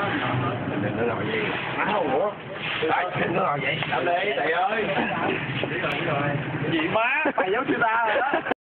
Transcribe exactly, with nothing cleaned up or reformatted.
Đừng có ngồi gì. Má không ngủ. Đấy, đừng có ngồi vậy. Làm đi, thầy ơi. Gì má, thầy giáo sư ta rồi đó.